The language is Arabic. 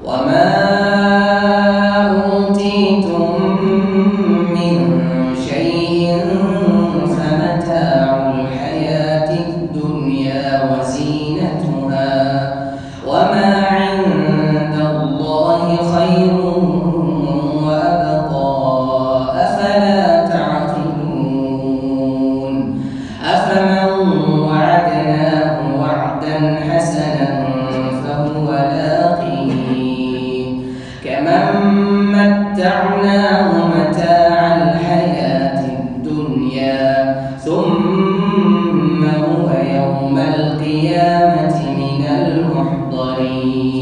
وما أوتيتم من شيء فمتاع الحياة الدنيا وزينتها وما عند الله خير وأبقى أفلا تعقلون أفمن وعدناه وعدا حسنا فهو لاقيه كمن متعناه متاع الحياة الدنيا ثم هو يوم القيامة من المحضرين